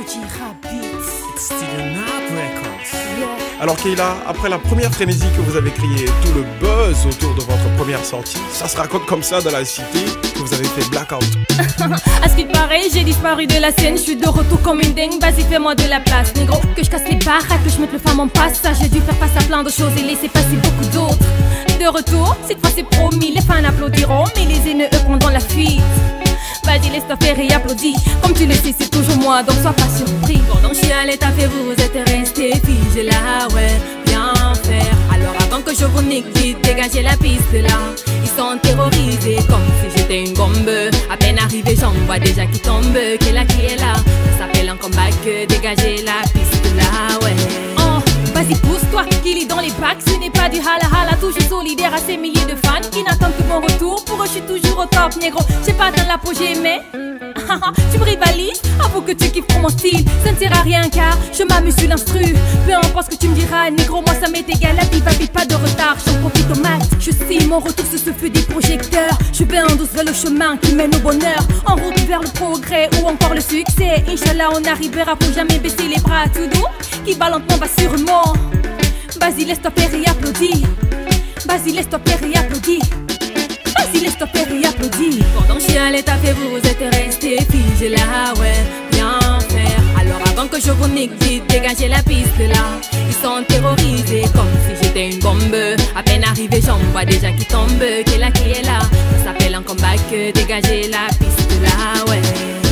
Gojira Beats. It's still not records. Yeah. Alors Keila, après la première frénésie que vous avez créée, tout le buzz autour de votre première sortie, ça se raconte comme ça dans la cité que vous avez fait blackout. À ce qu'il paraît, j'ai disparu de la scène, je suis de retour comme une dingue. Vas-y, fais-moi de la place, négro. Que je casse les baraques, que je mette le femme en passage. J'ai dû faire face à plein de choses et laisser passer beaucoup d'autres. De retour, cette fois c'est promis, les fans applaudiront, mais les haineux eux prendront la fuite. Vas-y, laisse-toi faire et applaudis. Comme tu le sais, c'est toujours moi, donc sois pas surpris. Pendant que je suis à l'état fait, vous êtes restés figés là, ouais, bien faire. Alors avant que je vous nique vite, dégagez la piste là. Ils sont terrorisés comme si j'étais une bombe. À peine arrivé, j'en vois déjà qui tombe. Qui est là, ça s'appelle un comeback. Dégagez la piste là, ouais. Oh, vas-y, pousse-toi, qu'il est dans les bacs. Ce n'est pas du hala-hala, toujours solidaire à ces milliers de fans qui n'attendent que mon retour. Pour eux, je suis toujours au top, négro. J'ai pas atteint l'apogée, mais tu me rivalises, avoue que tu kiffes pour mon style. Ça ne sert à rien car je m'amuse sur l'instru. Peu importe ce que tu me diras, négro, moi ça m'est égal. La vie va vite, pas de retard, j'en profite au max. Je sais, mon retour sur ce feu des projecteurs. Je vais en douce vers le chemin qui mène au bonheur. En route vers le progrès ou encore le succès. Inch'Allah, on arrivera pour jamais baisser les bras. Tout doux, qui va lentement va sûrement. Vas-y, laisse-toi faire et applaudis. Vas-y, laisse-toi faire et applaudis. Vas-y, laisse-toi faire et applaudis. Pendant que je suis à l'état fait, vous êtes restés figés là, ouais, bien faire. Alors avant que je vous nique vite, dégagez la piste là. Ils sont terrorisés comme si j'étais une bombe. À peine arrivé, j'en vois déjà qui tombe. Qui est là, ça s'appelle un comeback. Dégagez la piste là, ouais.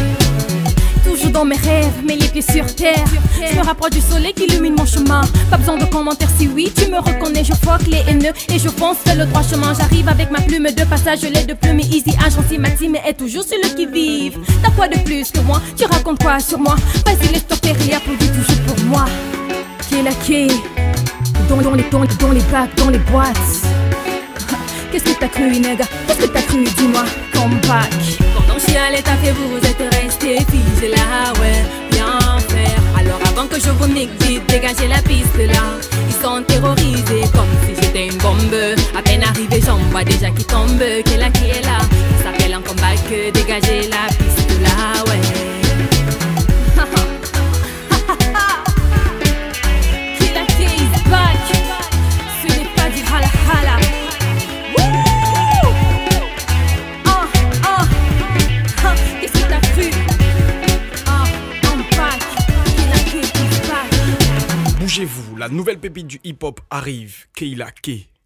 Toujours dans mes rêves, mais les pieds sur terre. Je me rapproche du soleil qui illumine mon chemin. Pas besoin de commentaires si oui, tu me reconnais. Je fuck les haineux et je fonce vers le droit chemin. J'arrive avec ma plume de passage, je l'ai de plume easy. Un chantier ma team est toujours sur le qui-vive. T'as quoi de plus que moi? Tu racontes quoi sur moi? Vas-y, laisse-toi faire et applaudis toujours pour moi. Qui est la quai? Dans les bacs, dans les boîtes. Qu'est-ce que t'as cru, nègre? Qu'est-ce que t'as cru? Dis-moi, come back. Pendant que je suis à l'état fait, vous êtes restés figés là, ouais, bien faire. Alors avant que je vous nique vite, dégagez la piste là. Ils sont terrorisés comme si j'étais une bombe. À peine arrivé, j'en vois déjà qui tombe. Qui est là, ça s'appelle un comeback. Dégagez la piste là, ouais. Bougez-vous, la nouvelle pépite du hip-hop arrive, Keila K.